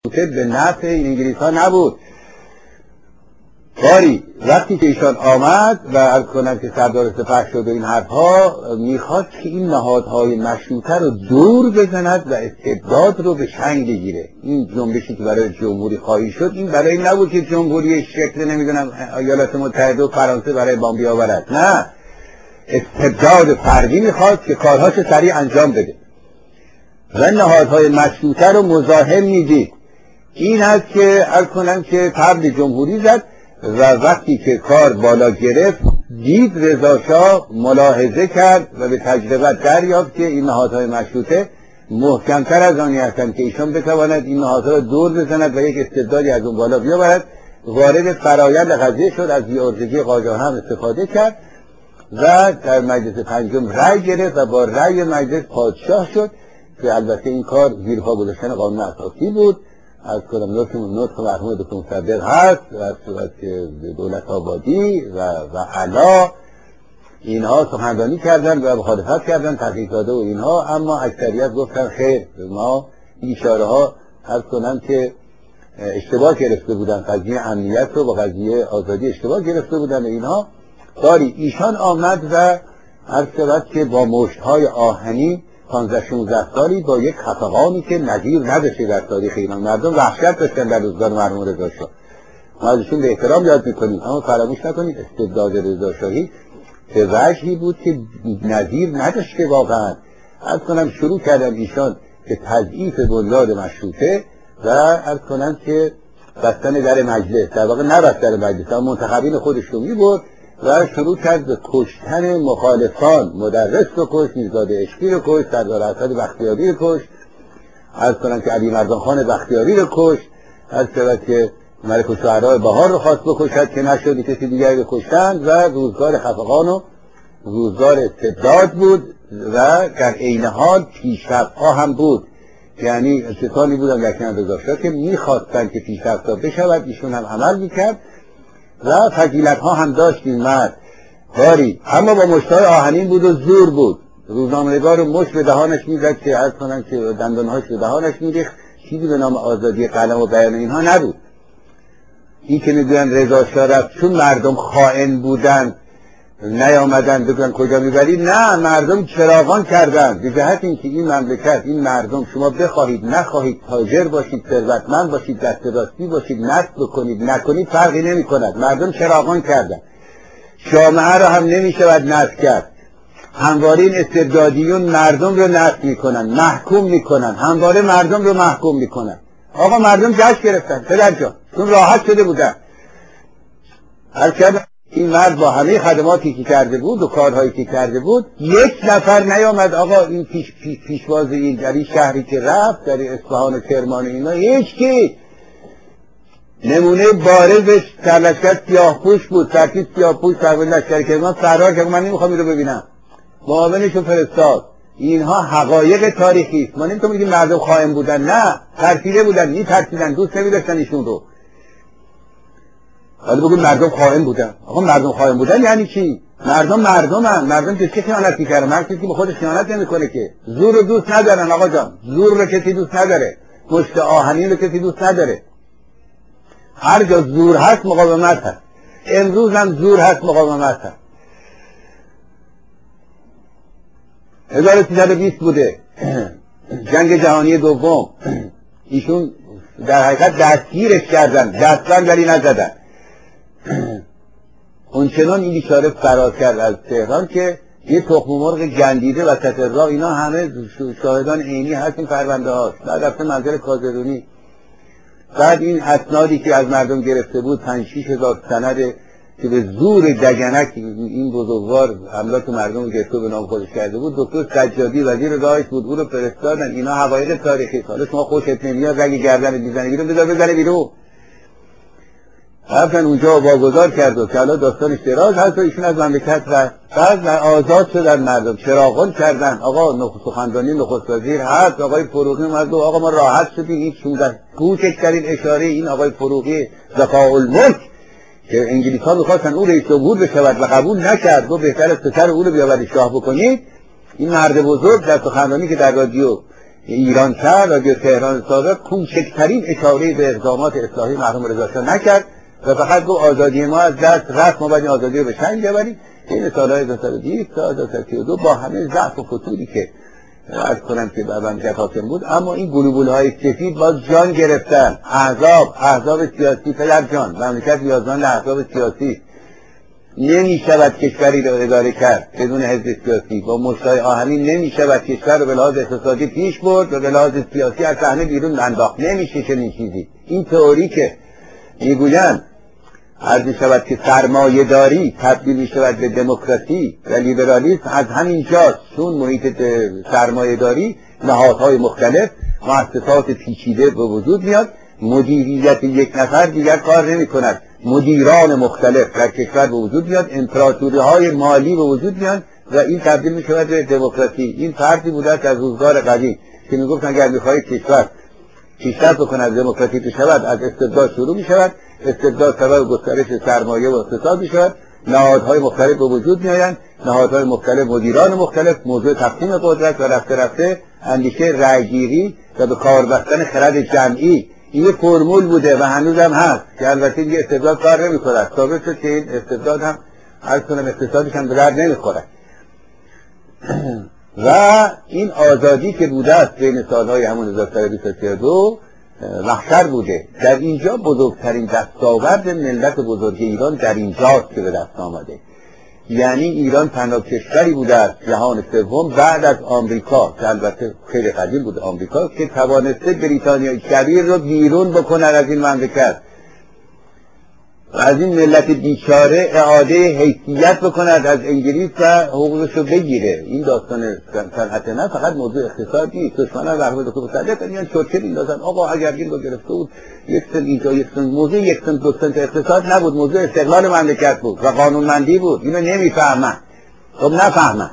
به نفع انگلیس ها نبود. باری وقتی که ایشان آمد و عرض کنم که سردار سپه شد و این حرفها، میخواد که این نهادهای مشروطه رو دور بزند و استبداد رو به چنگ بگیره. این جنبشی که برای جمهوری خواهی شد، این برای این نبود که جمهوری شکل نمیدونم ایالات متحده و فرانسه برای بام بیاورد، نه، استبداد فردی میخواد که کارهاش سریع انجام بده و نهادهای مشروطه رو مزاحم میدید. این هست که عرض کنم که طبل جمهوری زد و وقتی که کار بالا گرفت دید رضا شاه ملاحظه کرد و به تجربه دریافت که این نهادهای مشروطه محکمتر از آنی هستند که ایشان بتواند این نهادها را دور بزند و یک استبدادی از اون بالا بیاورد. وارد فرایند قضیه شد، از بی‌عرضگی قاجار هم استفاده کرد و در مجلس پنجم رأی گرفت و با رأی مجلس پادشاه شد که البته این کار زیرپا گذاشتن قانون اساسی بود. از کنم نطق مرحوم دکتر مصدق هست و از صورت دولت آبادی و علا اینها سخنرانی کردن و مخالفت کردن، تحقیق‌زاده و اینها، اما اکثریت گفتن خیر، ما اشاره ها از کنم که اشتباه گرفته بودن، قضیه امنیت رو با قضیه آزادی اشتباه گرفته بودن اینها. داری ایشان آمد و عرض شود که با مشت‌های آهنی 15-16 سالی با یک خفقانی که نظیر نداشته در تاریخ ایران، مردم وحشت داشتن در روزگار مرحوم رضا شاه. ما ازشون به احترام یاد میکنیم، اما فراموش نکنید استبداد رضا شاهی به وجهی بود که نظیر نداشته واقعا. عرض کنم شروع کردن ایشان به تضعیف بنیاد مشروطه و عرض کنم که بستن در مجلس، در واقع نبست در مجلس اما منتخبین خودش رو میبرد و شروع کرد به کشتن مخالفان. مدرس رو کشت، میرزاده عشقی رو کشت، سردار اسد بختیاری رو کشت، عرض کنم که علی مردان خان بختیاری رو کشت، عرض کنم که ملک الشعراء بهار رو خواست بکشد که نشد، کسی دیگری رو کشتند و روزگار خفقان و روزگار استبداد بود و در عین حال پیشرفت‌ها هم بود. یعنی کسانی بودن در کنار رضا شاه که میخواستن که پیشرفت‌ها بشود، ایشون هم عمل میکرد و فضیلت‌ها هم داشت این مرد باری، اما با مشت‌های آهنین بود و زور بود. روزنامه‌نگار رو مشت به دهانش میزد که عرض کنم که دندانهاش به دهانش میریخت. چیزی به نام آزادی قلم و بیان اینها نبود. این که میگن رضا شاه رفت چون مردم خائن بودن نیامدن بگن کجا میبرید، نه، مردم چراغان کردن به جهت اینکه این مملکت، این مردم، شما بخواهید نخواهید، تاجر باشید، ثروتمند باشید، دست راستی باشید، نصب بکنید نکنید، فرقی نمی کند. مردم چراغان کردن. جامعه را هم نمیشود نصب کرد. همواره این استبدادیون مردم رو نصب میکنن، محکوم میکنن، همواره مردم رو محکوم میکنن. آقا مردم جشن گرفتن پدر جان، چون راحت شده بودن. هر کردن این مرد با همه خدماتی که کرده بود و کارهایی که کرده بود، یک نفر نیامد آقا این پیشواز این در این شهری که رفت، در اصفهان و کرمان اینا، هیچکی. نمونه بارزش سرلشکر سیاه‌پوش بود، سرتیپ سیاه‌پوش سرباز لشکر کرمان فرار کرد، من نمیخوام این رو ببینم، معاونشو فرستاد. اینها حقایق تاریخی است. ما نمیتونیم بگیم مردم خائن بودن، نه، ترسیده بودن، میترسیدن، دوست نمی‌داشتن ایشون رو. حالا بگیم مردم خائن بودن. آقا مردم خائن بودن یعنی چی؟ مردم که چه خیانتی کردن؟ من کسی به خودش خیانت نمیکنه که. زور رو دوست ندارن آقا جان. زور رو کسی دوست نداره. مشت آهنین رو کسی دوست نداره. هر جا زور هست مقاومت هست. امروز هم زور هست، مقاومت هست. 1320 بوده جنگ جهانی دوم. ایشون در حقیقت دستگیرش کردن، دستبندی نزدن. اونچنان این بیچاره فرار کرد از تهران که یه تخم مرغ گندیده وسط راه، اینا همه شاهدان عینی هست این پرونده هاست. بعد رفته منزل کازرونی، بعد این اسنادی که از مردم گرفته بود 5-6 هزار سند که به زور دگنک این بزرگوار املاک مردم گرفته به نام خودش کرده بود. دکتر سجادی وزیر راهش بود، او رو فرستادن. اینا حقایق تاریخی. حالا شما خوشت نمیاد رگ گردن میزنه بیرون، بذاره بیرون. رفتن اونجا واگذار کرد و که حالا داستانش دراز هست و ایشون از مملکت رفت. بعد آزاد شدن مردم، چراغان کردن. آقا سخنرانی نخست وزیر هست، آقای فروغی اومد و آقا ما راحت شدیم. این 16 کوچکترین اشاره این آقای فروغی ذکاء الملک که انگلیس ها میخواستن او رئیس جمهور بشود و قبول نکرد، گفت بهتر از پسر او رو بیاورید شاه بکنید. این مرد بزرگ در سخنرانی که در رادیو ایران کرد، رادیو تهران سابق کوچکترین اشاره به اقدامات اصلاحی مرحوم رضا شاه نکرد و فقط گفت آزادی ما از دست رفت، ما باید آزادی رو به چنگ ببریم. این سالهای 2020 تا 2032 با همه ضعف و فتوری که عرض کنم که بر مملکت حاکم بود، اما این گلوبول‌های سفید باز جان گرفتن. احزاب سیاسی پدر جان، مملکت نیازمند احزاب سیاسی. نمی شود کشوری رو اداره کرد بدون حزب سیاسی. با مشتای آهنین نمی شود کشور رو به لحاظ اقتصادی پیش برد و به لحاظ سیاسی از صحنه بیرون انداخت. نمیشه چنین چیزی. این تئوری که میگویند عرض شود که سرمایه داری تبدیل می شود به دموکراسی و لیبرالیسم، از همین جاست. چون محیط سرمایه داری نهادهای مختلف، مؤسسات پیچیده به وجود میاد، مدیریت یک نفر دیگر کار نمی کند، مدیران مختلف در کشور به وجود میاد، امپراتوری های مالی به وجود میاد و این تبدیل می شود به دموکراسی. این فرضی بوده است از روزگار قدیم که می گفتن اگر می‌خواهید کشور پیشرفت بکند، دموکراتیک بشود، از استبداد شروع می شود. استبداد سبب گسترش سرمایه و اقتصاد می شود. نهادهای مختلف به وجود می آیند، نهادهای مختلف، مدیران مختلف، موضوع تقسیم قدرت و رفته رفته اندیشه رأیگیری و به کار بستن خرد جمعی. این یه فرمول بوده و هنوز هم هست که البته دیگه استبداد کار نمی کند. ثابت شد که این استبداد هم عرض کنم اقتصادش هم به درد نمی خورد. و این آزادی که بوده است بین سالهای همون 1322 محشر بوده. در اینجا بزرگترین دستاورد ملت بزرگ ایران در اینجاست که به دست آمده. یعنی ایران تنها کشوری بوده است جهان سوم بعد از آمریکا، که البته خیلی قدیم بود آمریکا، که توانسته بریتانیای کبیر رو بیرون بکنه از این مملکت و از این ملت بیچاره اعاده حیثیت بکند از انگلیس و حقوقش رو بگیره. این داستان صنعت نه فقط موضوع اقتصادی نیست. دشمنان رحمت دکتر مصدق میان چرچل میندازن آقا اگر این رو گرفته بود یک سن اینجا یک سن، موضوع یک سن دو سن اقتصاد نبود، موضوع استقلال مملکت بود و قانونمندی بود. اینو نمیفهمن. خب نفهمن.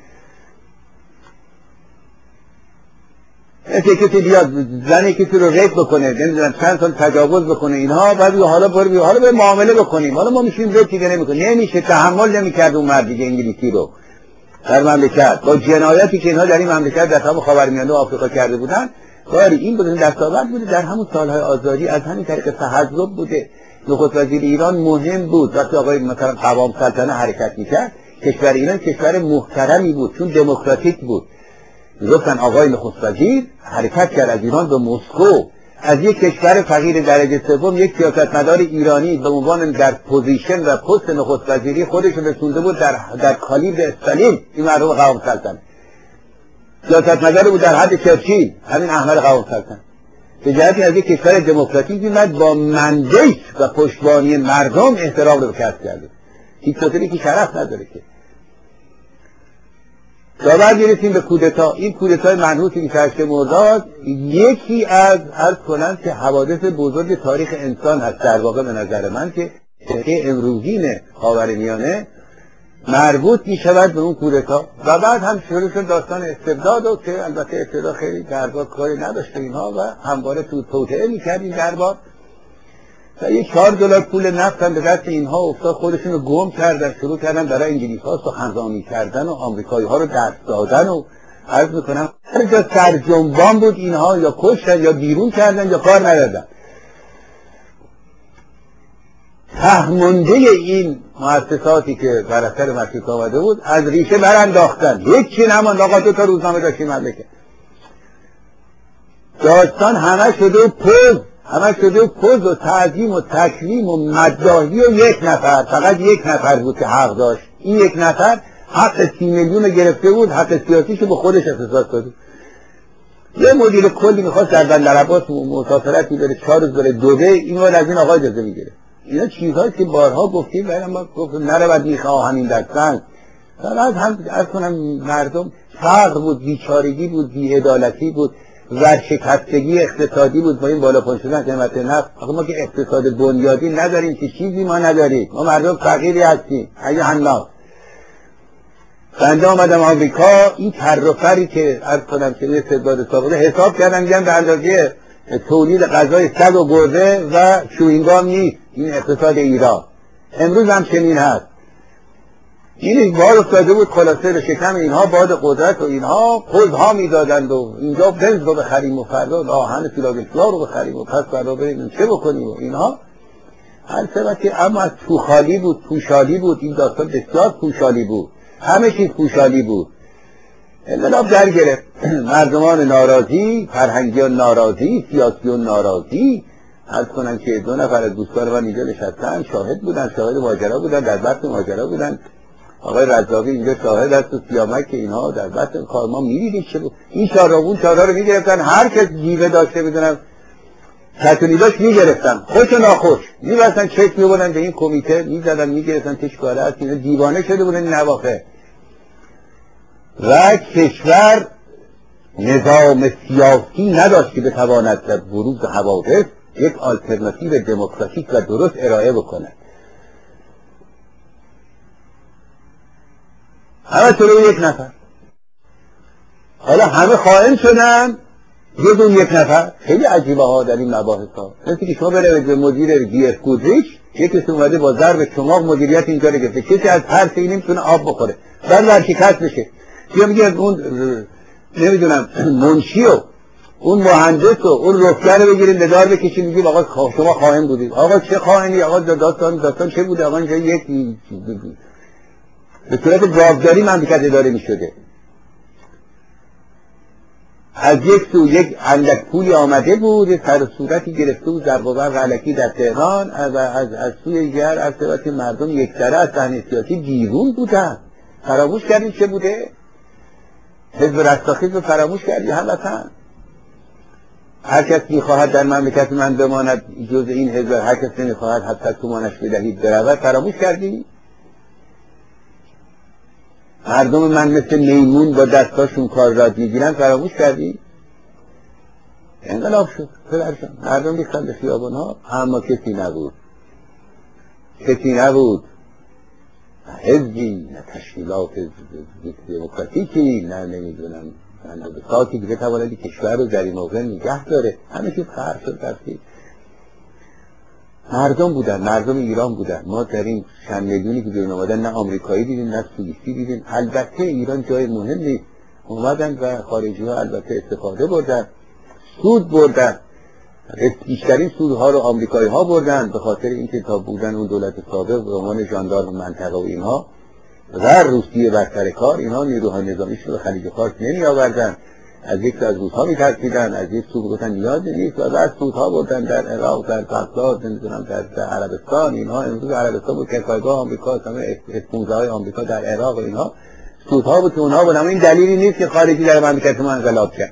کسی بیاد زن کسی رو ریپ بکنه، نمیدونم چند سال تجاوز بکنه، اینها بعد حالا به معامله بکنیم، حالا ما میشیم ریپ دیگه نمیکنیم. نمیشه، تحمل نمیکرد اون مرد دیگه انگلیسی رو در مملکت با جنایتی که اینها در این مملکت در تمام خاورمیانه و آفریقا کرده بودن. کاری این بودن دستاورد بوده در همون سالهای آزادی. از همین طریق تحزب بوده. نخست وزیر ایران مهم بود. وقتی آقای مثلا قوام سلطنه حرکت میکرد، کشور ایران کشور محترمی بود چون دموکراتیک بود. گفتن آقای نخست وزیر حرکت کرد از ایران به مسکو، از یک کشور فقیر درجه سوم یک سیاستمدار ایرانی به عنوان در پوزیشن و پست نخست وزیری خودش رسونده بود در کالیبر استالین. این مرحوم قوام سلطنه سیاستمدار بود در حد چرچیل، همین احمد قوام سلطنه. به جهتی از یک کشور دموکراتیک میاد با مندیت و پشتیبانی مردم احترام رو کسب کرده. دیکتاتوری که شرف نداره که. تا بعد میرسیم به کودتا. این کودتای منحوسی که 8 مرداد یکی از عرض کنم که حوادث بزرگ تاریخ انسان هست در واقع به نظر من، که امروزین خاورمیانه مربوط می شود به اون کودتا. و بعد هم شروع شد داستان استبداد و که البته استبداد خیلی دربار کاری نداشته اینها و همواره توطئه می کرد این دربار و یک 4 دلار پول نفت هم به دست اینها افتاد. خودشون رو گم کردن، شروع کردن برای انگلیس ها سخنرانی کردن و آمریکایی ها رو دست دادن و عرض میکنم هر جا سرجنبان بود اینها یا کشتن یا بیرون کردن یا کار ندادن. تهمنده این مؤسساتی که بر اثر مشروطه آمده بود از ریشه برانداختن. هیچی نماند. آقا 2 تا روزنامه داشتیم مملکت. داستان همه شده پوز و تعظیم و تکریم و مداحی و یک نفر، فقط یک نفر بود که حق داشت. این یک نفر حق 30 میلیون گرفته بود، حق سیاسیشو به خودش اختصاص داده. یه مدیر کلی میخواست در بندرعباس مسافرتی بره 4 روز بره دبی، این وقت از این آقا اجازه میگیره. اینا چیزهایی که بارها گفتیم ولی ما گفتم نرود میخواه همین دستن. فقط هم از کنم مردم فقر بود، بیچارگی بود، بی‌عدالتی بود، ورشکستگی اقتصادی بود با این بالا پایین شدن قیمت نفت. آخه ما که اقتصاد بنیادی نداریم که چیزی ما نداریم. ما مردم فقیری هستیم. اگه الناس بنده آمدم آمریکا، این ترفری که عرض کنم که استبداد سابقه حساب کردم میگن به اندازه تولید غذای سگ و گربه و چوینگام نیست این اقتصاد ایران. امروز هم چنین هست. این باد افتاده بود خلاصه به شکم اینها، باد قدرت و اینها خودها میدادند و اینجا بنز رو بخریم و فردا آهن فیلادلفیا رو بخریم و پس فردا بریم چه بکنیم و اینها. هر سبتی اما از توخالی بود، پوشالی بود. این داستان بسیار پوشالی بود، همه چیز پوشالی بود. انقلاب در گرفت، مردمان ناراضی، فرهنگیان ناراضی، سیاسیون ناراضی. عرض کنن که 2 نفر از دوستان من اینجا نشستن، شاهد بودن، شاهد ماجرا بودن، در بحث ماجرا بودن. آقای رضاوی اینجا شاهد است و سیامک که اینها در بحث کار ما می‌دیدیم چه بود. این چهارراهون چهارراه رو می‌گرفتن، هر کس جیوه داشته می‌دونم کتونی داشت می‌گرفتن، خوش و ناخوش می‌بستن، چک می‌بردن به این کمیته می‌زدن می‌گرفتن تشکاره است. اینا دیوانه شده بودن این نواخه. و کشور نظام سیاسی نداشت که بتواند در بروز حوادث یک آلترناتیو دموکراتیک و درست ارائه بکند. همه طلوع یک نفر. حالا همه خائن شدن جز اون یک نفر. خیلی عجیبه ها در این مباحث ها. مثل که شما برید به مدیر گیف گودریچ، یکی اومده با ضرب چماق مدیریت اینجا رو گرفته، کسی از هر سه نمیتونه آب بخوره، بعد ورشکست بشه. یا میگه اون نمیدونم منشی و اون مهندس و اون رفگر رو بگیریم به دار بکشیم، میگیم آقا شما خائن بودید. آقا چه خائنی؟ آقا داستان چه بوده؟ آقا اینجا یک به صورت جوابداری مملکت اداره میشده. از یک سو یک اندک پولی آمده بود، سر صورتی گرفته بود ضرب و برق علکی در تهران، از سوی دیگر از طرف مردم یک سره از صحنه سیاسی بیرون بودن. فراموش کردیم چه بوده؟ حزب رستاخیز رو فراموش کردی هموطن. هر کس میخواهد در مملکت من بماند جز این حزب، هر کس نمیخواهد حتی تومانش بدهید برود. فراموش کردی؟ مردم من مثل میمون با دستاشون کار راد میگیرن. فراموش کردی؟ انقلاب شد، پدرشان مردم ریختن به خیابان ها، اما کسی نبود، کسی نبود، نه حزبی، نه تشکیلات دموکراتیکی، نه نمیدونم ساکی که بتواند کشور رو در این موقع نگه داره. همه چیز خراب شد. رفتی مردم بودن، مردم ایران بودن. ما در این چند میلیونی که بیرون آمدن نه آمریکایی دیدیم نه سوئیسی دیدیم. البته ایران جای مهم نیست، اومدن و خارجی ها البته استفاده بردن، سود بردن. بیشترین سودها رو آمریکایی ها بردن به خاطر اینکه تا بودن اون دولت سابق به عنوان ژاندارم منطقه و اینها و روسیه بر سر کار، اینها نیروهای نظامیشون رو خلیج فارس نمی آوردن، از یک سو از روس‌ها می‌ترسیدن، از یک سو گفتن نیاز نیست و بعد سودها بردن در عراق، در بغداد، نمی‌دونم در عربستان. اینها امروز عربستان بود که پایگاه آمریکا، همه اسپونزهای آمریکا در عراق و اینها سودها بود که اونها بود. اما این دلیلی نیست که خارجی در مملکت ما انقلاب کرد.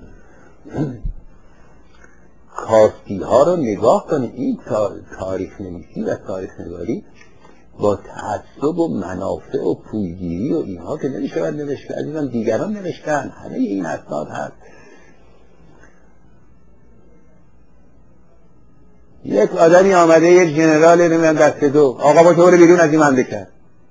کاستی ها رو نگاه کنید. این تاریخ نویسی و تاریخ نگاری با تعصب و منافع و پولگیری و اینها که نمیشود نوشت. عزیزان دیگران نوشتن، همه این اسناد هست. یک آدمی آمده، یک جنرال نمیدونم دسته دو، آقا با طور بیرون از این مملکت.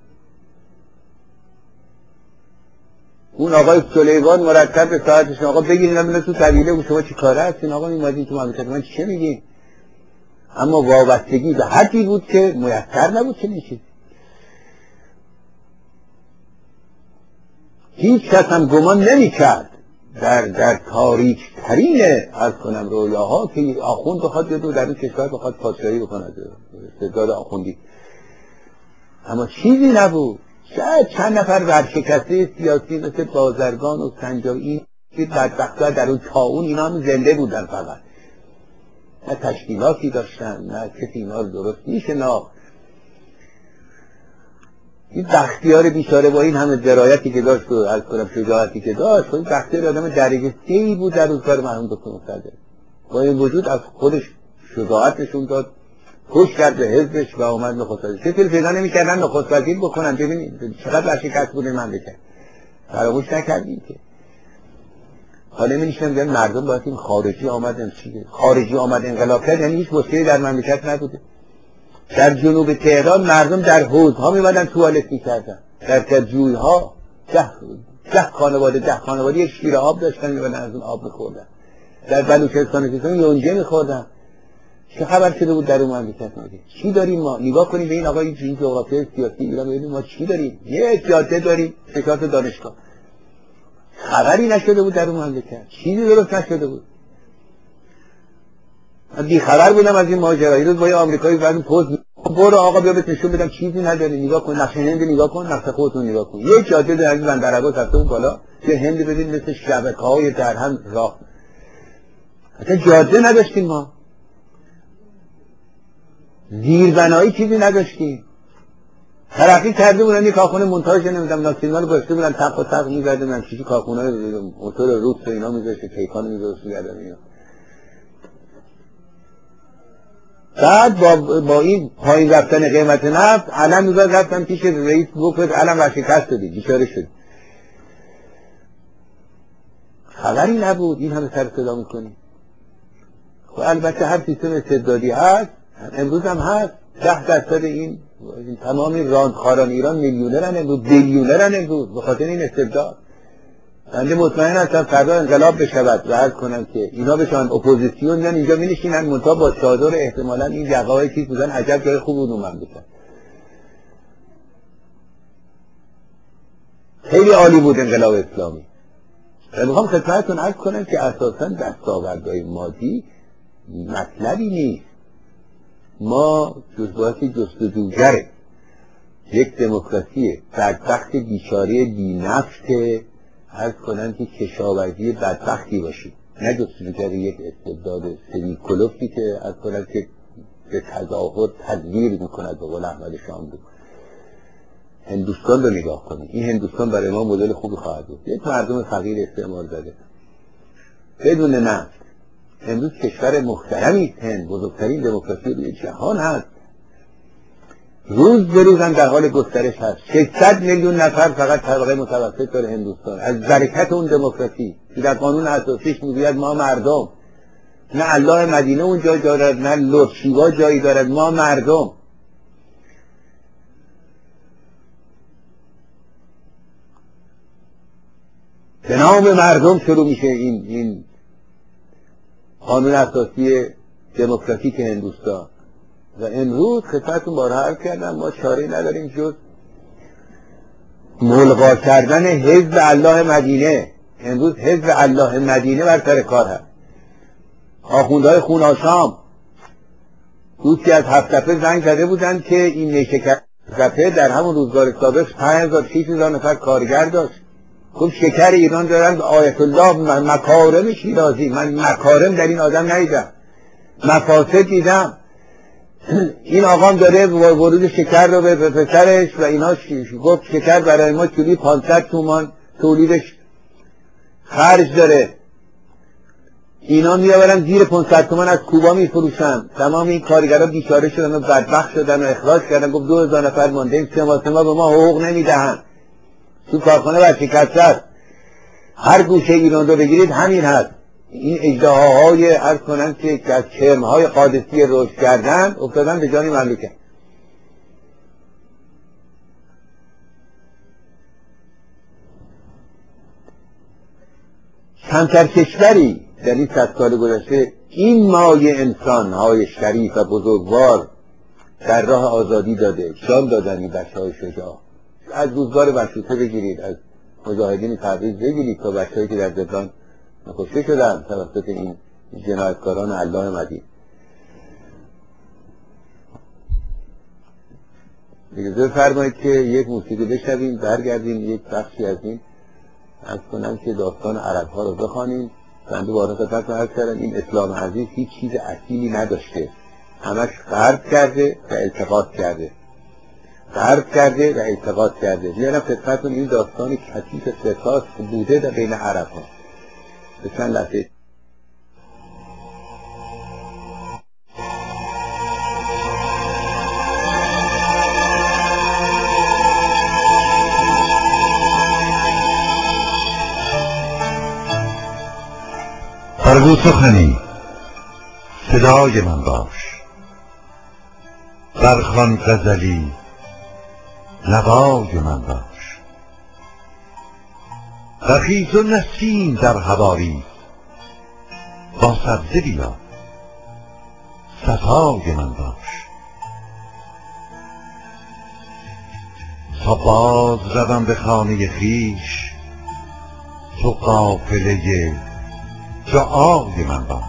اون آقای سلیمان مرتب به ساعتش آقا بگیرین من تو طویله و شما چی کاره هستین؟ آقا میمادین تو مملکت من چه میگین؟ اما وابستگی به حدی بود که میسر نبود چه میشه. هیچ کس هم گمان نمی‌کرد در تاریک ترین از کنم رویاها که آخوند بخواد دو در این کشور بخواد پادشاهی بکند، استعداد آخوندی. اما چیزی نبود. شاید چند نفر ورشکسته سیاسی مثل بازرگان و سنجابی که بدبخت‌ها در اون طاعون اینا هم زنده بودن، فقط نه تشکیلاتی داشتن، نه کسی اینا رو درست میشناخت. این بختیار بیچاره با این همه درایتی که داشت و از کنم شجاعتی که داشت، این بختیار آدم درجه 3 بود در روزگار مرحوم دکتر مصدق. با این وجود از خودش شجاعتشون داد، خوش کرد به حزبش و اومد نخست وزیر. چه پیدا نمی‌کردن نخست وزیر بکنن؟ ببینید چقدر ورشکست بود این مملکت. فراموش نکردیم که حالا نمی‌شم میگن مردم باید این خارجی آمدن چیه؟ خارجی آمد انقلاب کرد، یعنی هیچ مشکلی در مملکت نبوده. در جنوب تهران مردم در حوض‌ها می‌اومدن توالت می‌کردن، در جوی‌ها 10 خانواده یک شیر آب داشتن می‌اومدن از اون آب می‌خوردن. در بلوچستان یونجه می‌خوردن. چه خبر شده بود در اون مملکت ما؟ چی داریم ما؟ نگاه کنیم به این آقای این جغرافیای سیاسی ایران، ببینیم ما چی داریم. یه جاده داریم، 4 تا دانشگاه. خبری نشده بود در اون مملکت، چیزی درست نشده بود. من بی خبر بودم از این ماجرا. یه روز با یه آمریکایی بعد پست برو آقا بیا بهت نشون بدم چیزی نداری، نگاه کن نقشه هند، نگاه کن نقشه خودتون نگاه کن. یه جاده در این بندر عباس رفته اون بالا که هند ببین مثل شبکه‌های در هم راه. اصلا جاده نداشتیم ما، زیربنایی چیزی نداشتیم. ترقی کرده بودن یه کارخونه مونتاژ نمیدونم ناسیونال گذاشته بودن تق و تق می‌زدن من چیزی کارخونه موتور روس و اینا می‌ذاشته کیکان می‌ذاشته گردن اینا. بعد با این پایین رفتن قیمت نفت علم می‌زد رفتن پیش رئیس گفت علم ورشکست شدی بیچاره شد. خبری نبود. این همه سر صدا می‌کنی. خب البته هر سیستم استبدادی هست، امروز هم هست. 10% این تمام راندخاران ایران میلیونرن امروز، بیلیونرن امروز به خاطر این استبداد. بنده مطمئن هستم فردا انقلاب بشود و عرض کنم که اینا بشن اپوزیسیون میان اینجا مینشینن منتها با چادر احتمالاً این یقه‌های چیز بودن عجب جای خوب بود اون مملکت. خیلی عالی بود انقلاب اسلامی. و میخوام خدمتتون عرض کنم که اساساً دستاوردهای مادی مطلبی نیست. ما جزئیاتی جستجوگره. یک دموکراسی بدبخت بیچاره بی‌نفته، عرض کنم که کشاورزی بدبختی باشید، نه جستجوگر یک استبداد سری کلوفتی که عرض کنم که به تظاهر تدویر میکند به قول احمد شاملو. هندوستان رو نگاه کنید. این هندوستان برای ما مدل خوبی خواهد بود. یک مردم فقیر استعمار زده بدون نفت. امروز کشور محترمی است هند، بزرگترین دموکراسی روی جهان هست، روز به روز هم در حال گسترش هست. 600 میلیون نفر فقط طبقه متوسط داره هندوستان از برکت اون دموکراسی که در قانون اساسیش میگوید ما مردم، نه الله مدینه اونجا دارد نه لورد شیوا جایی دارد، ما مردم. به نام مردم شروع میشه این قانون اساسی دموکراتیک هندوستان. و امروز خدمتتون بارها عرض کردم ما چاره‌ای نداریم جز ملغا کردن حزب الله مدینه. امروز حزب الله مدینه بر سر کار هست. آخوندهای خوناشام دوستی از هفت‌تپه زنگ زده بودن که این نیشکر در همون روزگار سابق 5000-6000 نفر کارگر داشت. گفت شکر ایران دارن به آیت الله مکارم شیرازی. من مکارم در این آدم ندیدم، مفاسد دیدم. این آقام داره ورود شکر رو به پسرش و اینا گفت شکر برای ما کیلویی 500 تومان تولیدش خرج داره، اینا میآورن زیر 500 تومان از کوبا میفروشن. تمام این کارگرها بیچاره شدن و بدبخت شدن و اخراج کردن. گفت 2000 نفر مونده این سه به ما حقوق نمیدهن. تو کارخانه ورشکست است. هر گوشه ایران رو بگیرید همین هست. این اژدهاهای عرض کنن که از کرمهای قادسی رشد کردن افتادن به جان مملکت. کمتر کشوری در این 100 سال گذشته این مایه انسانهای شریف و بزرگوار در راه آزادی داده، جان دادن این بچه‌های شجاع. از روزگار مشروطه بگیرید، از مجاهدین تبریز بگیرید تا بچه‌هایی که در زندان کشته شدن توسط این جنایتکاران الله مدین. اجازه فرمایید که یک موسیقی بشنویم، برگردیم یک بخشی از این عرض کنم که داستان عرب‌ها رو بخوانیم. بنده بارها خدمتتون عرض کردم این اسلام عزیز هیچ چیز اصیلی نداشته، همش غرب کرده و التقاط کرده، غرب کرده و التقاط کرده. میارم خدمتتون این داستانی کثیف سرکاس بوده در بین عرب‌ها. به چند لحظه برگو سخنی صدای من باش، برخوان غزلی نوای من باش. رخیز و نسیم در هوایی با سبزه بیا، صفای من باش. تا باز روم به خانه خویش، تو قافله دعای من باش.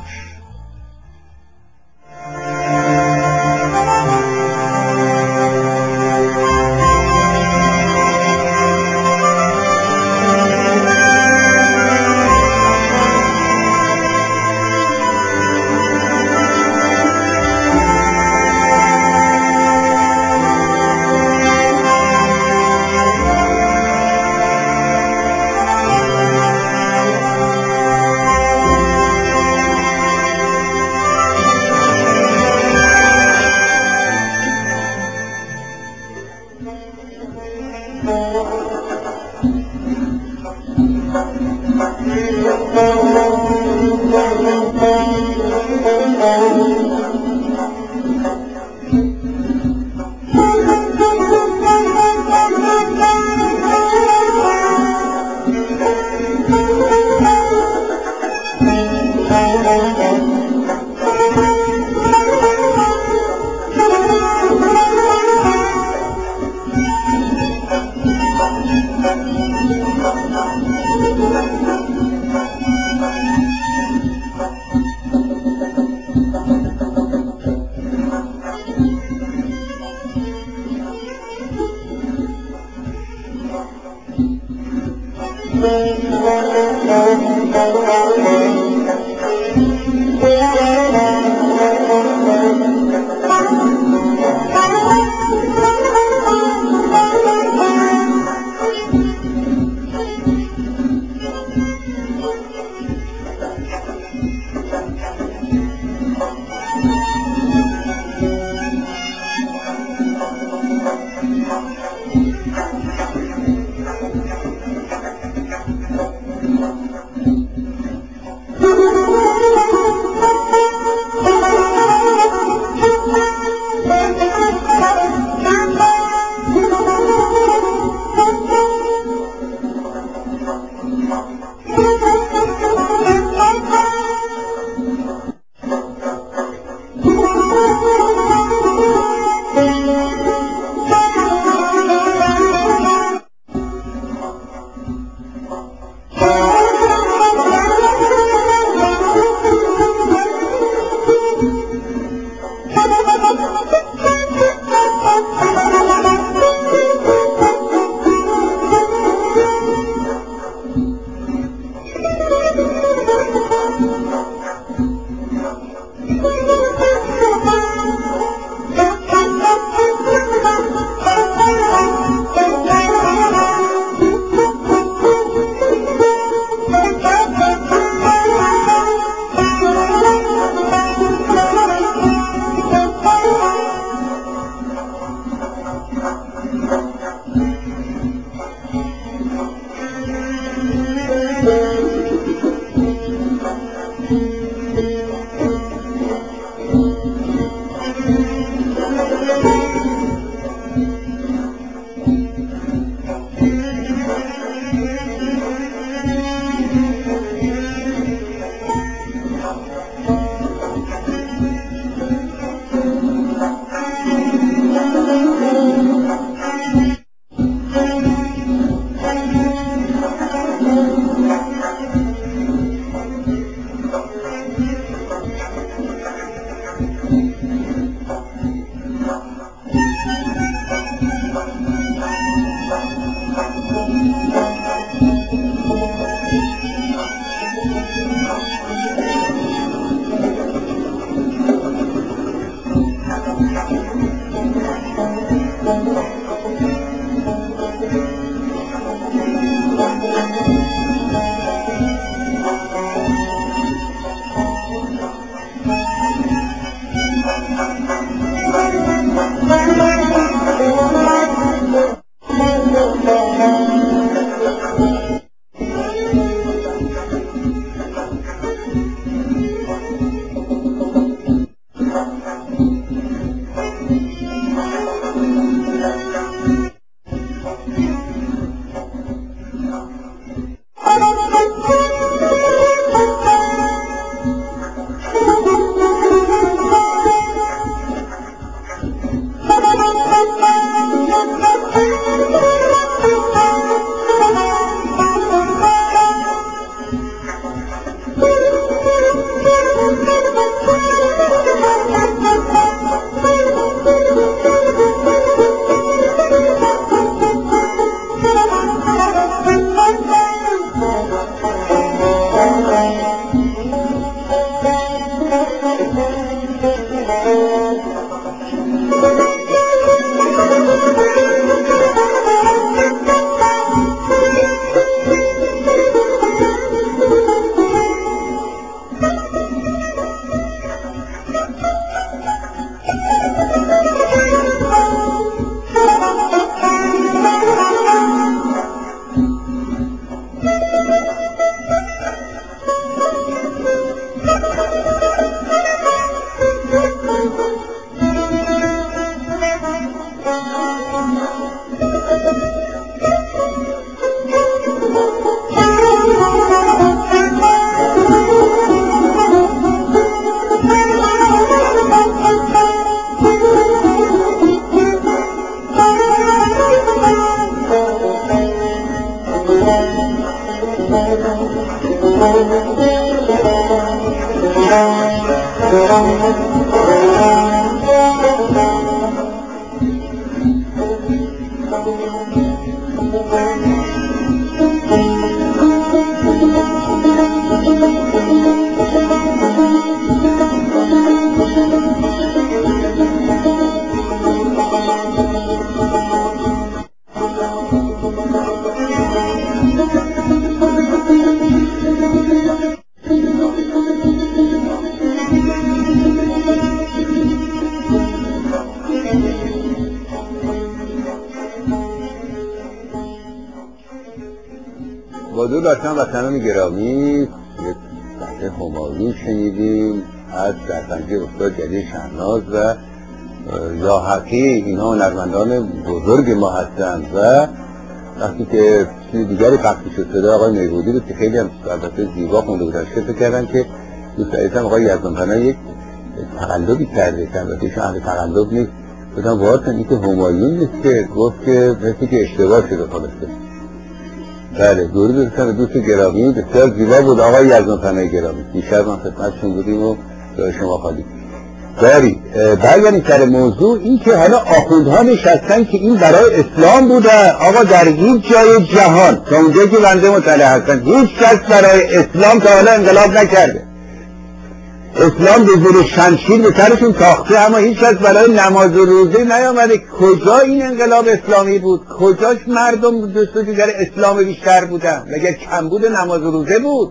با دور باشم وطنان گرامی، یک بحث همایون شنیدیم از سرپنجه استاد جلیل شهناز و یا حقی اینا هنرمندان بزرگ ما هستند و وقتی که چیز دیگری پخش شد صدا آقای میرودی رو که خیلی هم البته زیبا خونده بودن فکر کردن که دوست عزیزم آقای یزدانپناه یک تقلبی کرده که البته ایشون اهل تقلب نیست. گفتم واقعا این که همایون نیست که گفت که مثل که اشتباه شده خالصه. بله درود برسن به دوست گرامی، بسیار زیبا بود آقای یزدانپناه گرامی، دیشب من خدمتشون بودیم و جای شما خالی. برگردیم سر موضوع این که حالا آخوندها نشستن که این برای اسلام بوده. آقا در هیچ جای جهان تا اونجایی که بنده مطلع هستن هیچ کس برای اسلام تا حالا انقلاب نکرده. اسلام به زور شمشیر به سرشون تاخته، اما هیچ کس برای نماز و روزه نیامده. کجا این انقلاب اسلامی بود؟ کجاش مردم جستجوگر اسلام بیشتر بودن؟ مگر کمبود نماز و روزه بود؟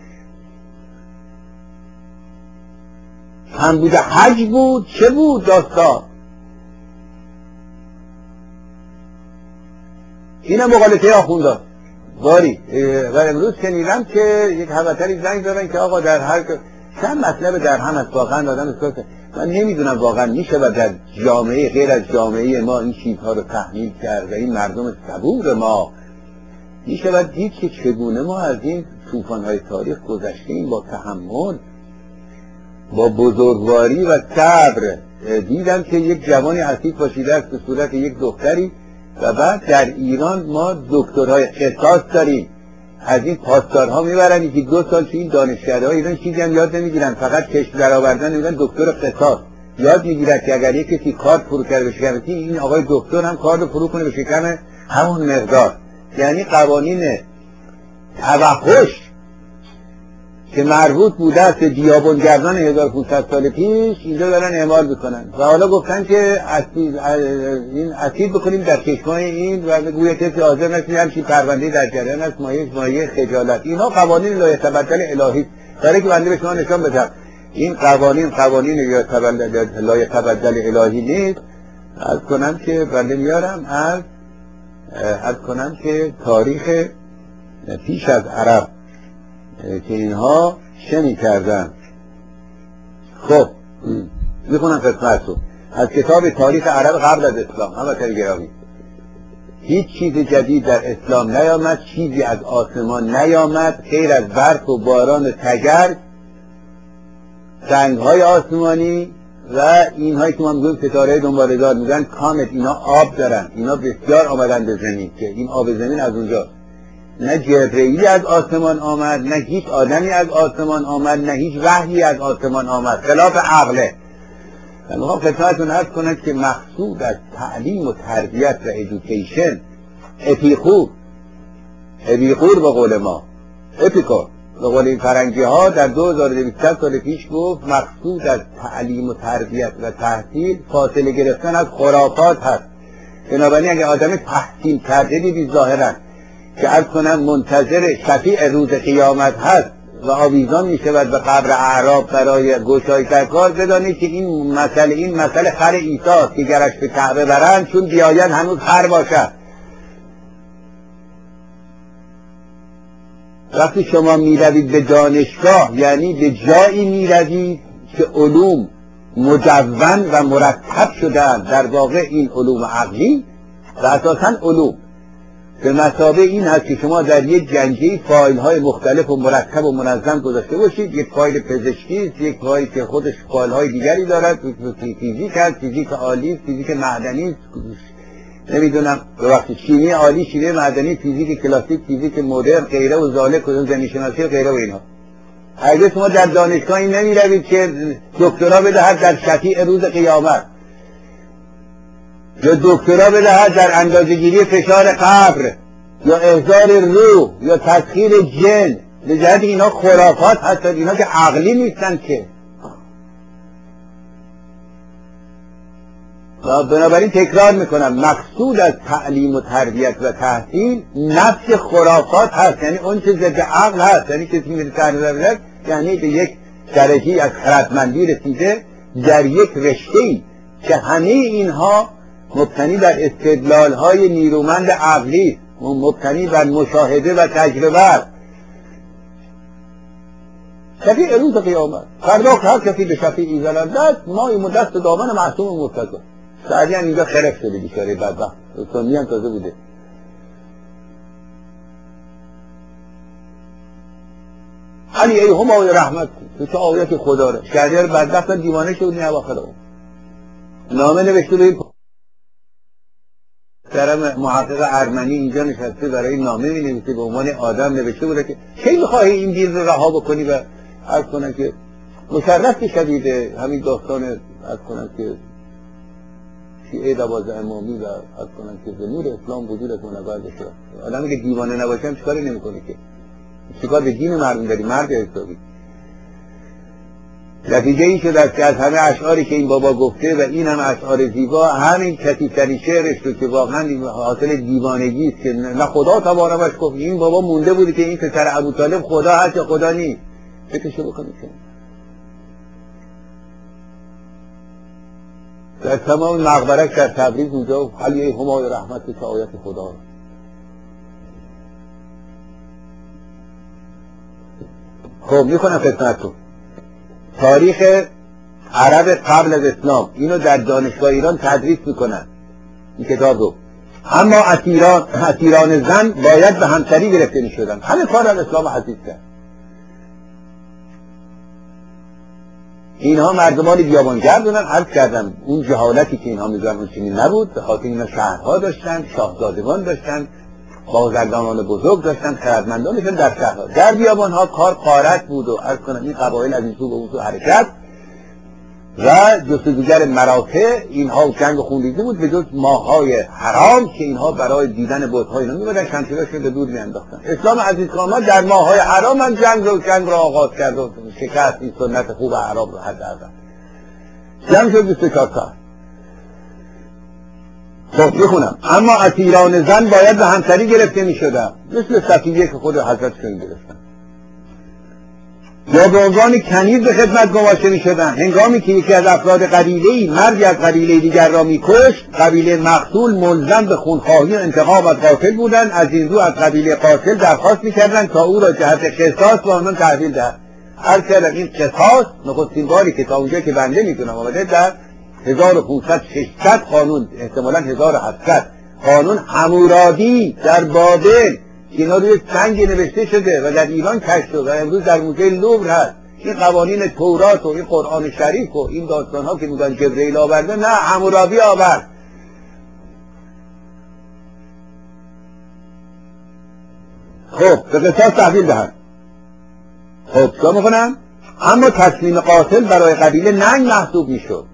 کمبود حج بود؟ چه بود داستان؟ اینم مقالطه آخوندان باری. و امروز شنیدم که یک هموطنی زنگ زدن که آقا در هر چند مطلب در هم است واقعا آدم اسکات. من نمیدونم واقعا میشه و در جامعه غیر از جامعه ما این چیزها رو تحمیل کرد و این مردم صبور ما میشه و دید که چگونه ما از این طوفان‌های تاریخ گذشتیم با تحمل، با بزرگواری و صبر. دیدم که یک جوانی اسید پاشیده است به صورت یک دختری و بعد در ایران ما دکترهای قصاص داریم. از این پاسدارها میبرن که 2 سال تو این دانشکده‌های ایران چیزی هم یاد نمیگیرن، فقط کشت درآوردن میگن دکتر قصاص. یاد میگیرد که اگر یک کسی کارت فرو کرده به شکم این آقای دکتر هم کارت رو فرو کنه به شکم همون مقدار. یعنی قوانین توحش که مربوط بوده است به بیابانگردان 1500 سال پیش اینجا دارن اعمال بکنن و حالا گفتن که اسید بکنیم در چشمای این و گویا کسی حاضر نشد همچین پرونده در جریان است. مایه خجالت. اینا قوانین لایتبدل الهی. برای که بنده به شما نشان بدم این قوانین لایتبدل الهی نیست. عرض کنم که بنده میارم عرض کنم که تاریخ پیش از عرب که اینها چه می‌کردن. خب میخونم خدمتتون از کتاب تاریخ عرب قبل از اسلام. هموطنان گرامی، هیچ چیز جدید در اسلام نیامد، چیزی از آسمان نیامد غیر از برف و باران تگرگ، سنگ‌های آسمانی و اینهایی که ما میگویم ستاره دنباله‌دار میگن کامت. اینا آب دارن، اینا بسیار آمدن به زمین که این آب زمین از اونجا. نه جبرئیلی از آسمان آمد، نه هیچ آدمی از آسمان آمد، نه هیچ وحی از آسمان آمد، خلاف عقله. من میخوام خدمتتون عرض کنم که مقصود از تعلیم و تربیت و ادوکیشن اپیکور به قول ما، اپیکور به قول این فرنگی ها در 2200 سال پیش گفت مقصود از تعلیم و تربیت و تحصیل فاصله گرفتن از خرافات هست. بنابراین اگه آدم تحصیل کرده دیدی ظاهرا که عرض کنم منتظر شفیع روز قیامت هست و آویزان می شود به قبر اعراب برای گشای سرکار، بدانید که این مسئله خر عیسی است که گرش به کعبه برند چون بیاین هنوز خر باشد. وقتی شما می روید به دانشگاه یعنی به جایی می روید که علوم مجون و مرتب شدن. در واقع این علوم عقلی و اساساً علوم به مثابه این هست که شما در یک جنجه فایل های مختلف و مرتب و منظم گذاشته باشید. یک فایل پزشکی است، یک فایل که خودش فایل های دیگری دارد، فیزیک هست، فیزیک عالی است، فیزیک معدنی است، نمیدونم به وقتی شیمی عالی، شیمی معدنی، فیزیک کلاسیک، فیزیک مدرن، غیره و ذالک و زمین شناسی و غیره و اینا. اگه شما در دانشگاهی نمی روید که دکترا بدهد در شفیع روز قیامت، یا دکترا بدهد در اندازه‌گیری فشار قبر، یا احضار روح، یا تسخیر جن، به جهت اینا خرافات هستند، اینا که عقلی نیستن که. بنابراین تکرار میکنم، مقصود از تعلیم و تربیت و تحصیل نفس خرافات هست، یعنی اون چه ضد عقل هست. یعنی کسی میره تحصیل یعنی به یک درجه از خردمندی رسیده در یک رشته‌ای که همه اینها مبتنی بر استدلال‌های نیرومند عقلی، مبتنی بر مشاهده و تجربه. شفیع روز قیامت، فردا که هر کسی به شفیعی زننده است، ما این دست دامن معصوم مرتضی. سعدی هم اینجا خرف شده بیچاره بدبخت، سنی هم تازه بوده. علی ای همای رحمت، تو چه آیت خدا را شهریار بدبخت دیوانه شد. نه اواخر اون نامه نوشته به محترم محقق ارمنی اینجا نشسته، برای نامه می نویسه، به عنوان آدم نوشته بوده که کی میخواهی این دین رو رها بکنی و عرض کنن که مشرف شدیده همین داستان، عرض کنن که شیعه 12 امامی و عرض کنن که به نور اسلام وجودت منور بشه. آدمی که دیوانه نباشه چیکاری نمیکنه که، چیکار به دین مردم داری، مرد حسابی. نتیجه این شده است که از همه اشعاری که این بابا گفته و این هم اشعار زیبا، همین کثیف‌ترین شعرش رو که واقعا حاصل دیوانگی است که نه خدا تبارکش گفت، این بابا مونده بوده که این پسر ابوطالب خدا هست یا خدا نیست. فکرشو بکنید که در تمام مقبرک در تبریز اونجا علی همای رحمت که آیت خدا. خب میکنم خدمتتون تاریخ عرب قبل از اسلام، اینو در دانشگاه ایران تدریس میکنن این کتاب رو. اما اسیران زن باید به همسری گرفته میشدن. همه کار از اسلام حدیث کرد. اینها مردمان بیابانگرد بودن. عرض کردم اون جهالتی که اینها میذارن اون چنین نبود، به خاطر اینا شهرها داشتن، شاهزادگان داشتن، بازرگانان بزرگ داشتن، خردمندانشون در شهرها. در بیابانها کار غارت بود و عرض کنم این قبایل از این سو به اون سو حرکت و جستجوگر مراتع. اینها جنگ خونریزی بود به جز ماه‌های حرام که اینها برای دیدن بت‌ها اینا می‌بردن، شمشیراشون به دور می‌انداختن. اسلام عزیز که آمد در ماه‌های حرام هم جنگ را آغاز کرد و شکست این سنت خوب عرب رو حداقل. جنگ شد 24 ساعت. خب میخونم، اما اسیران زن باید به همسری گرفته میشدن، مثل صفیه که خود حضرتشون گرفتن، یا به عنوان کنیز به خدمت گماشته میشدن. هنگامی که یکی از افراد قبیله‌ای مردی از قبیله دیگر را میکشت، قبیله مقتول ملزم به خونخواهی و انتقام از قاتل بودند. از این رو از قبیله قاتل درخواست میکردند تا او را جهت قصاص به آنان تحویل دهد. هر کردن این قصاص نخستین باری که تا اونجا که بنده میتونم آمده در 1500 قانون، احتمالاً 1700 قانون حمورابی در بابل که اینا روی سنگ نوشته شده و در ایران کشف شد و امروز در موزه لوور هست. این قوانین تورات و این قرآن شریف و این داستان ها که میگن جبرئیل آورده، نه حمورابی آورد. خب به قصاص تحویل دهند. خب چه میکنم؟ اما تسلیم قاتل برای قبیله ننگ محسوب میشد.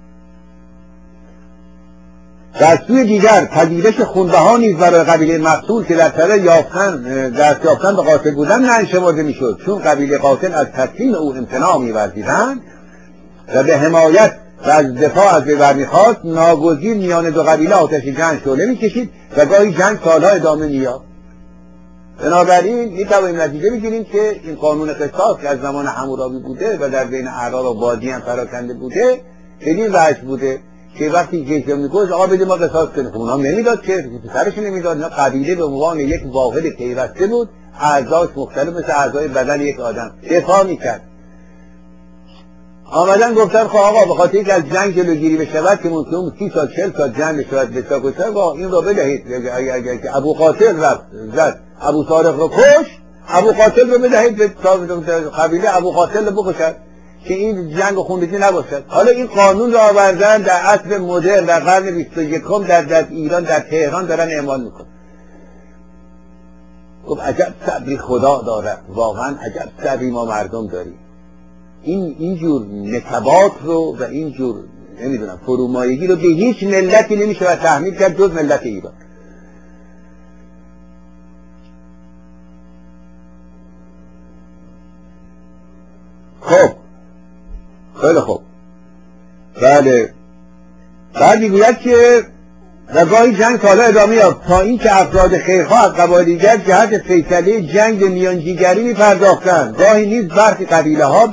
در سوی دیگر پذیرش خونبها نیز برای قبیله مقتول که در طرح دست یافتن به قاتل بودن ننگ شمرده میشد، چون قبیله قاتل از تسلیم او امتناع می‌ورزیدند و به حمایت و از دفاع از وی برمیخواست، ناگزیر میان دو قبیله آتش جنگ شعله میکشید و گاهی جنگ سالها ادامه می‌یافت. بنابراین میتوانیم نتیجه بگیریم که این قانون قصاص که از زمان حمورابی بوده و در بین اعراب و بادی هم پراکنده بوده، خیلی وجه بوده که وقتی کسی میگوش آقا بده ما قصاص کنیم، خب اونها نمیداد که سرش نمیداد. نه، قبیله به عنوان یک واحد پیوسته بود، اعضاش مختلف مثل اعضای بدن یک آدم دفاع میکرد. آمدن گفتن خب آقا به خاطر اینکه از جنگ جلوگیری بشود که ممکنه 30 سال 40 سال جنگ بشود بسیار با این را بدهید. اگر که ابو قاتل رفت زد ابو طارق رو کش، ابو قاتل رو بدهید به قبیله ابو قاتل رو بکشد. که این جنگ خونریزی نباشد. حالا این قانون را آوردن در عصر مدرن در قرن 21 در ایران در تهران دارن اعمال میکنن. خب عجب صبری خدا دارد، واقعا عجب صبری ما مردم داریم. اینجور نکبات رو و اینجور نمیدونم فرومایگی رو به هیچ ملتی نمیشه و تحمیل کرد جز ملت ایران. خب خیلی خوب. بله بعد میگوید که و گاهی جنگ تا حالا ادامه یافت تا اینکه افراد خیرخواه از قبایل دیگر جهت فیصله جنگ به میانجیگری می‌پرداختند. گاهی نیز برخی قبیله ها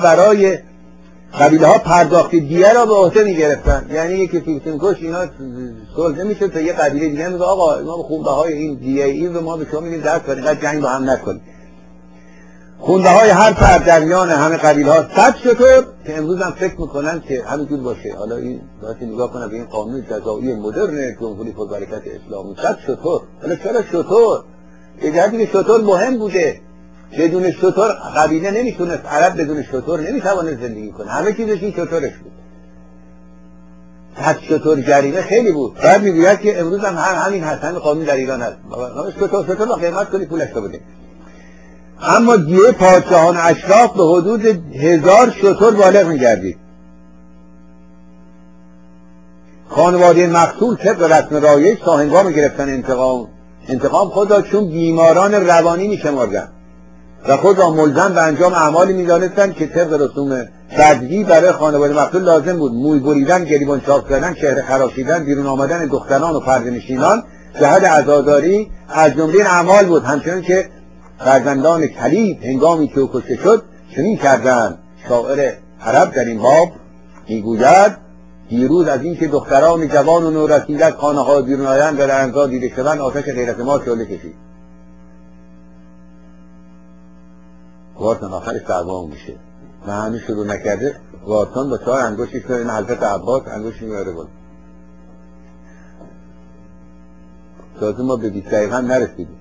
پرداخت دیه را به عهده می‌گرفتند. یعنی یکی فیلسوف کش اینا صلح نمی‌شد تا یه قبیله دیگه میگه آقا ما به خونه‌های این دیه این رو ما به شما می‌دیم دست کنید، اینقدر جنگ با هم نکنید. خونه‌های هر فرد در میان همه قبیله‌ها 100 شتر که امروز هم فکر میکنن که همینجور باشه. حالا این باید نگاه کنم به این قانون جزایی مدرن جمهوری پربرکت اسلامی 100 شتر. حالا چرا شتر؟ به جهتی که شتر مهم بوده. بدون شتر قبیله نمیتونست، عرب بدون شتر نمیتوانست زندگی کنه، همه چیزش این شترش بود. 100 شتر جریمه خیلی بود. بعد میگوید که امروز هم همین حسن قانون در ایران هست. شتر با قیمت کنی پولش رو بده. اما دیه پادشاهان اشراف به حدود 1000 شتر بالغ می‌گردید. خانواده مقتول طبق رسم رایج تا هنگام گرفتن انتقام خود را چون بیماران روانی می‌شمردند و خود را ملزم به انجام اعمالی می‌دانستند که طبق رسوم بدوی برای خانواده مقتول لازم بود: موی بریدن، گریبان چاک زدن، چهره خراشیدن، بیرون آمدن دختران و پرده‌نشینان، جهت عزاداری از جمله این اعمال بود. همچنین که فرزندان کلید هنگامی که او کشته شد چنین کردند. شاعر عرب در این باب میگوید دیروز از این که دختران جوان و نورسیده از خانه‌ها بیرون آیند و رنگ‌ها دیده شدند آتش غیرت ما شعله کشید. وارتان آخرش دعوا میشه و هنوز شروع نکرده. وارتان با 4 انگشتش به این حضرت عباس انگشت میاره بود. تازه ما به 20 دقیقه نرسیدیم.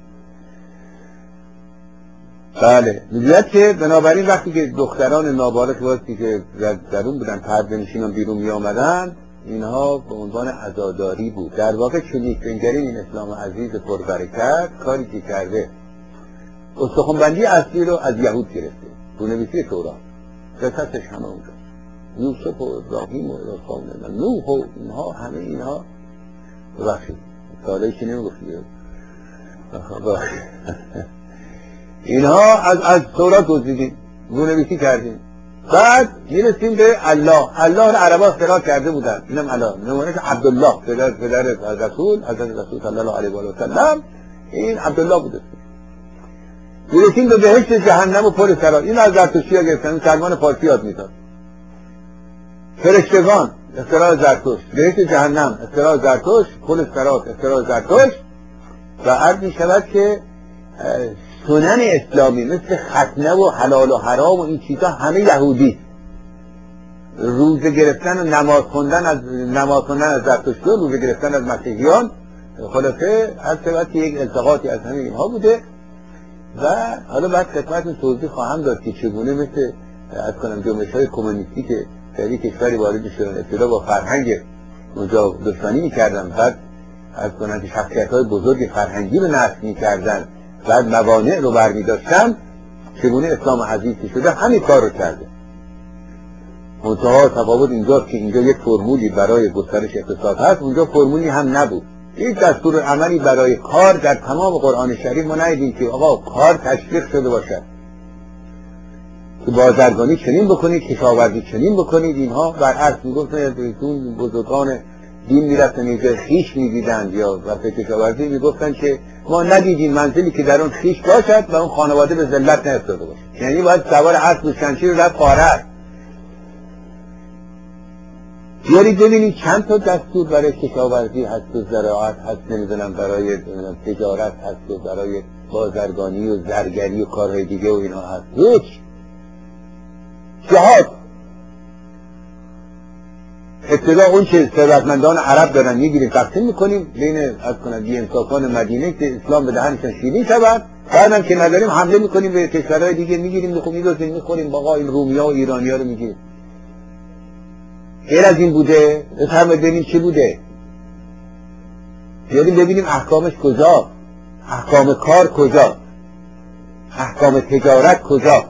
بله میگوید که بنابراین وقتی که دختران نابالغ وقتی که درون بودن پرده‌نشینان بیرون می آمدن اینها به عنوان عزاداری بود. در واقع چنین فنگرین این اسلام عزیز پربرکت کاری که کرده استخوان‌بندی اصلی رو از یهود گرفته. رونویسی تورات قصصش همه اونجا، یوسف و ابراهیم و نوح و اینها همه اینها ببخشید سالهایی که نمیگفتید اینها از تورات گزیدیم، رونویسی کردیم. بعد میرسیم به الله رو عربا اختراع کرده بودن. اینم الله نمونهش عبدالله پدر رسول حضرت صلی الله علیه و سلم، این عبدالله بوده. میرسیم به بهشت جهنم و پل صراط. این از زرتشتی‌ها گرفتن، سلمان فارسی یاد میداد. فرشتگان اختراع زرتشت، بهشت جهنم اختراع زرتشت، پل صراط اختراع زرتشت. و عرض میشود که سنن اسلامی مثل ختنه و حلال و حرام و این چیزا همه یهودی. روزه گرفتن و نماز خوندن از زرتشتیان، روزه گرفتن از مسیحیان، خلاصه هر که یک التقاطی از همه اینها بوده. و حالا بعد خدمتتون توضیح خواهم داد که چگونه مثل از کنم جنبش‌های کمونیستی که در یک کشوری وارد شدن ابتدا با فرهنگ اونجا دشمنی می‌کردن، بعد از کنم شخصیت‌های بزرگ فرهنگی رو نصب می‌کردن، بعد موانع رو برمی‌داشتن، چگونه اسلام عزیز شده همین کار رو کرده. منتها تفاوت اینجاست که اینجا یک فرمولی برای گسترش اقتصاد هست، اونجا فرمولی هم نبود. یک دستور عملی برای کار در تمام قرآن شریف ما ندیدیم که آقا کار تشویق شده باشد که بازرگانی چنین بکنید، کشاورزی چنین بکنید. اینها برعکس میگفتن، اون بزرگان دین میرفتن اینجا خیش میدیدند یا وقت کشاورزی میگفتن که ما ندیدیم منزلی که در اون خیش باشد و اون خانواده به ذلت نیفتاده باشه. یعنی باید سوار اسب و شمشیر رفت قاره. بیارید ببینید چند تا دستور برای کشاورزی هست و زراعت هست، نمیدونم برای تجارت هست و برای بازرگانی و زرگری و کارهای دیگه و اینا هست. هیچ. جهاد ابتدا اون که ثروتمندان عرب دارن میگیریم تقسیم میکنیم بین از کنم بی‌انصافان مدینه که اسلام به دهنشون شیرین شود، بعدم که نداریم حمله میکنیم به کشورهای دیگه، میگیریم میخوریم با این رومیا و ایرانیا رو میگیریم. غیر از این بوده؟ بفرمایید ببینیم چی بوده. بیاریم ببینیم احکامش کجا، احکام کار کجا، احکام تجارت کجا.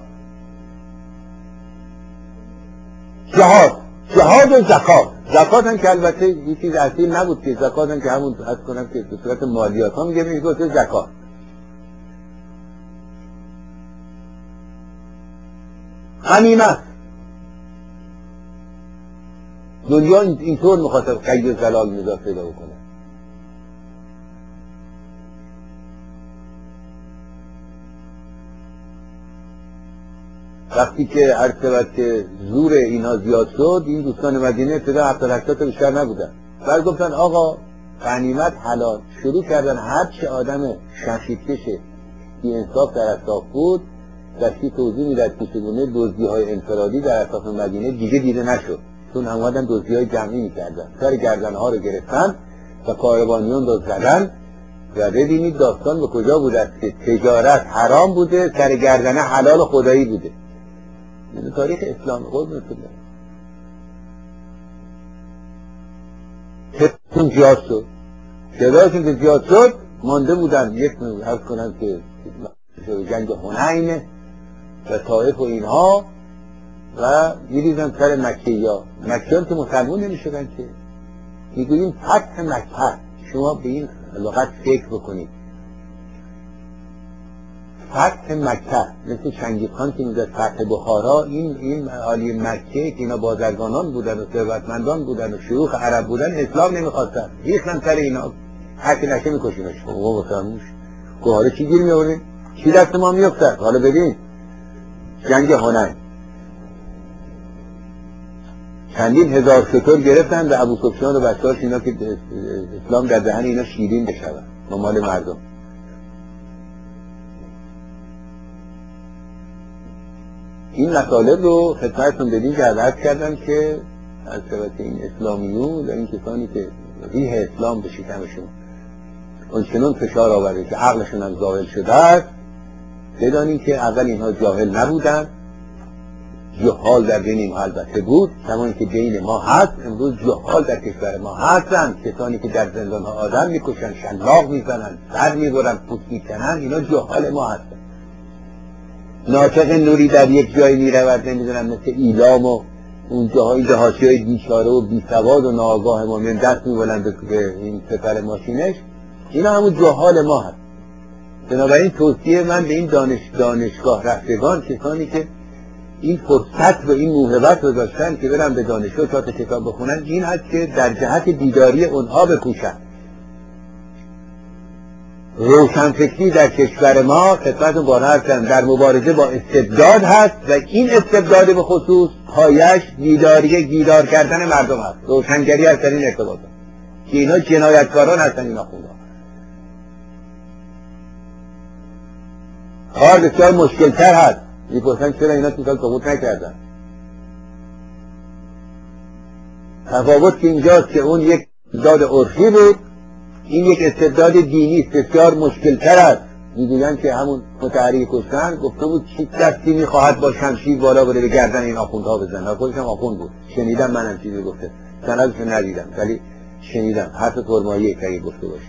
جهاد و زکات هم که البته یه چیز اصیل نبود که، زکات هم که همون از کنم که به صورت مالیات ها میگه میگه زکات. غنیمت دنیا اینطور مخاطب قید و زلال نگاه پیدا بکنه. وقتی که هر شود که زور اینها زیاد شد، این دوستان مدینه ابتدا 70 تا بیشتر نبودن، بعد گفتن آقا غنیمت حلال. شروع کردن هر چه آدم شمشیرکشه بی انصاف در اطراف بود دستی توضیح میداد که چگونه دزدی‌های انفرادی در اطراف مدینه دیگه دیده نشد، چون اومدن دزدی‌های جمعی میکردن، سر گردنها رو گرفتن و کاروانیون رو زدن. و ببینید داستان به کجا بوده که تجارت حرام بوده، سر گردنه حلال خدایی بوده. این تاریخ اسلام قربونت برم. چون زیاد شد، تعدادشون که زیاد شد مانده بودن. یک عرض کنم که جنگ حنین و طائف و اینها و میریزن سر مکی‌ها. مکی‌ها که مسلمون نمیشدن که، میگوییم فتح مکه. شما به این لغت فکر بکنید، فتح مکه مثل چنگیزخان که میگه فتح بخارا. این عالی مکه که اینا بازرگانان بودن و ثروتمندان بودن و شیوخ عرب بودن، اسلام نمیخواستن، ریختن سر اینا، هر کی نشه میکشیمش. بابا بفرموش گوهاره چی گیر میآوریم، چی دست ما میافتد. حالا ببین جنگ حنین چندین هزار شتر گرفتن و ابو سفیان و بچه‌هاش اینا که اسلام در دهن اینا شیرین بشود با مال مردم. این مطالب رو خدمتتون بدین که عرض کردم که از طرف این اسلامیون و این کسانی که ریح اسلام به شکمشون اونچنان فشار آورده که عقلشون هم زائل شده است، بدانید که اول اینها جاهل نبودن. جهال در بین اینها البته بود، کمانی که بین ما هست. امروز جهال در کشور ما هستن، کسانی که در زندان ها آدم میکشن، شلاق میزنن، سر میبرن، پوست میکنن، اینا جهال ما هستن. ناطق نوری در یک جایی میرود، نمیدونم مثل ایلام و اون جاهای دهاتی های بیچاره و بیسواد و ناآگاه ما من دست میبرن به این سپر ماشینش، اینا همون جهال ما هست. بنابراین توصیه من به این دانشگاه رفتگان، کسانی که این فرصت و این موهبت رو داشتن که برن به دانشگاه تا کتاب بخونن، این هست که در جهت بیداری اونها بکوشن. روشنفکری در کشور ما خدمتتون بارها هستن در مبارزه با استبداد هست و این استبداد به خصوص پایش بیدار کردن مردم هست. روشنگری هست در این ارتباط که اینا جنایتکاران هستن. اینا خونده کار بسیار مشکلتر هست. میپرسن چرا اینا تو سال سقوط نکردن. تفاوت که اینجاست که اون یک استبداد عرفی بود، این یک استبداد دینی بسیار مشکلتر است. میگویند که همون متحری کشتن گفته بود چی دستی میخواهد با شمشیر بالا بره به گردن این آخوندها بزنه. خودش هم آخوند بود، شنیدم، منم چیزی گفته، سندشو ندیدم ولی شنیدم، حرف فرماییه که گفته باشه.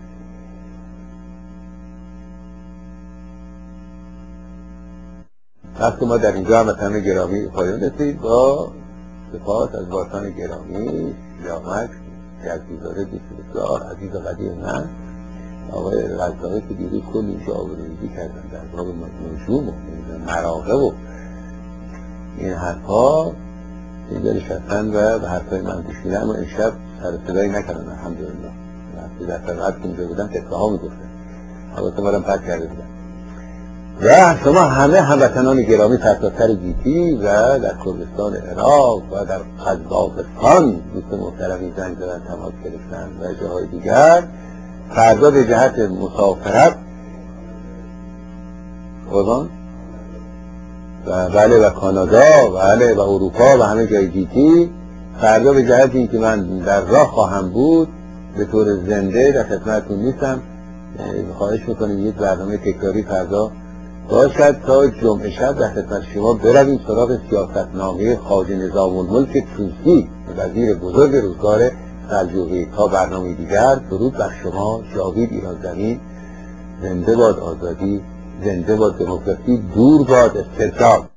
وقتی ما در اینجا همه گرامی پایان رسید با سپاس از بارتان گرامی سیامک که از دیداره بسیار عزیز و قدیر من آقای رزاقی که دیروز کل اینجا آبروریزی کردن در باب نجوم و مراقب و این حرفا اینجا نشستن و به حرفای من گوش میدن، اما امشب سر صدایی نکردن الحمدلله. وقتی در فرقت که اینجا بودن قصه ها میگفتن، حالات ما رو پس کرده بودن. و شما همه هموطنان گرامی سرتاسر گیتی و در کردستان عراق و در قزاقستان دوست محترمی زنگ زدن، تماس گرفتن و جاهای دیگر، فردا به جهت مسافرت قربان و بله و کانادا و بله و اروپا و همه جای گیتی، فردا به جهت این که من در راه خواهم بود به طور زنده در خدمتتون نیستم. خواهش میکنیم یک برنامه تکراری فردا باشد تا جمعه شب در خدمت شما برویم سراغ سیاستنامه خواجه نظام الملک طوسی وزیر بزرگ روزگار سلجوقی. تا برنامه دیگر، درود بر شما. جاوید ایران زمین. زنده باد آزادی، زنده باد دموکراسی، دور باد استبداد.